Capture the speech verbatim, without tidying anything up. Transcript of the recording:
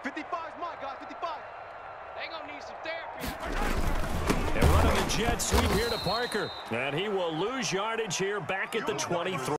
fifty-five is mine, guys. fifty-five. They gonna need some therapy. They're running the jet sweep here to Parker. And he will lose yardage here back at the twenty-three.